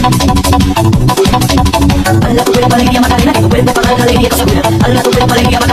Baila tu cuerpo alegría Macarena, que tu cuerpo para dar la alegría cosa buena. Baila tu cuerpo alegría Macarena.